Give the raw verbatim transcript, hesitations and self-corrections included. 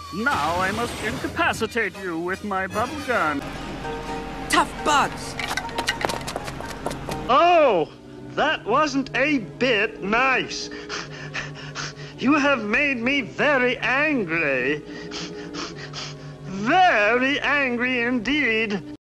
Now I must incapacitate you with my bubble gun. Tough bugs! Oh, that wasn't a bit nice. You have made me very angry. Very angry indeed.